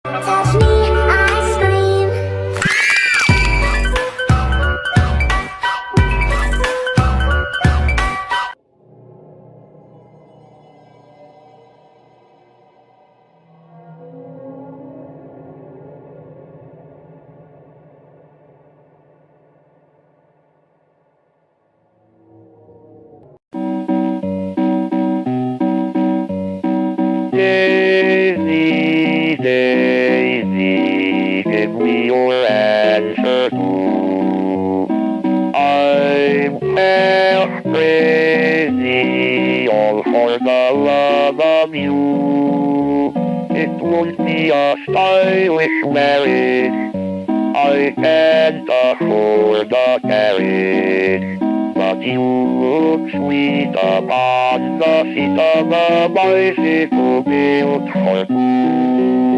Touch me, I scream. Daisy, Daisy, give me your answer too. I'm half crazy, all for the love of you. It won't be a stylish marriage, I can't afford a carriage. But you look sweet upon the seat of a bicycle built for two.